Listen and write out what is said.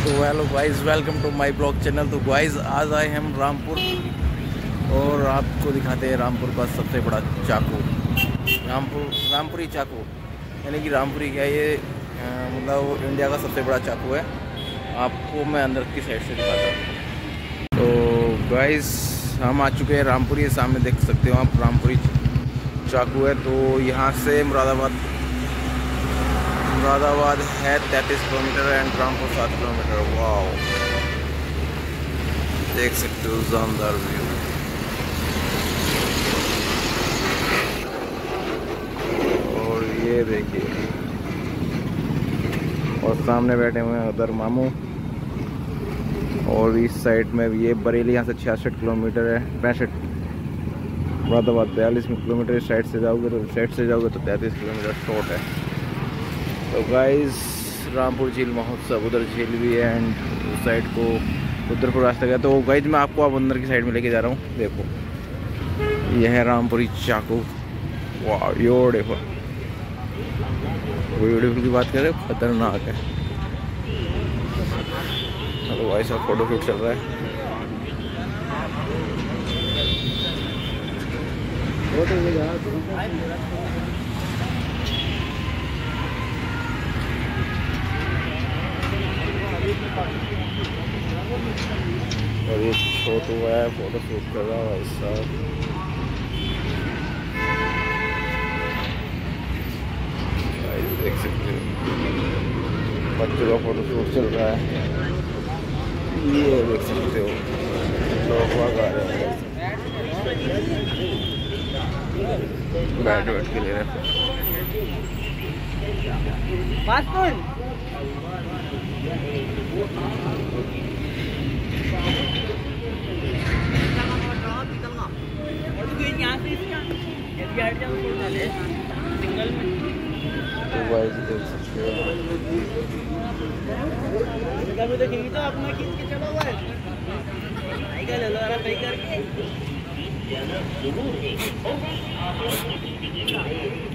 तो hello guys, welcome to my blog channel. तो guys आज आए हम रामपुर और आपको दिखाते हैं रामपुर का सबसे बड़ा चाकू। रामपुरी चाकू यानी कि रामपुरी क्या ये मतलब इंडिया का सबसे बड़ा चाकू है। आपको मैं अंदर की साइड से दिखाता हूँ। तो गाइस हम आ चुके हैं रामपुरी, सामने देख सकते हो आप रामपुरी चाकू है। तो यहाँ से मुरादाबाद है 33 kilometre and Rampur 7 kilometre. Wow, देख सकते हो शानदार व्यू। और ये देखिए, और सामने बैठे हुए हैं उधर मामू। और इस साइड में ये बरेली यहाँ से 66 किलोमीटर है, 65। मुरादाबाद 42 किलोमीटर। इस साइड से जाओगे तो 33 किलोमीटर शॉर्ट है। तो गाइस रामपुर झील महोत्सव, उधर झील भी है एंड उस साइड को रुद्रपुर रास्ता गया। तो गाइस मैं आपको अब अंदर की साइड में लेके जा रहा हूँ। देखो यह है रामपुरी चाकू। वाह, यो देखो, ब्यूटीफुल की बात करें, खतरनाक है। तो भाई साहब फोटो शूट चल रहा है। और ये छोटू है, फोटो शूट कर रहा है भाई साहब। देख सकते हो बच्चों का फोटो शूट चल रहा है। ये देख सकते हो लोग आ रहे हैं, बैठ के ले रहे हैं। तो गाइस देख सकते हो, देखेंगे तो अपना खींच के चला हुआ है। ले लो यार, करके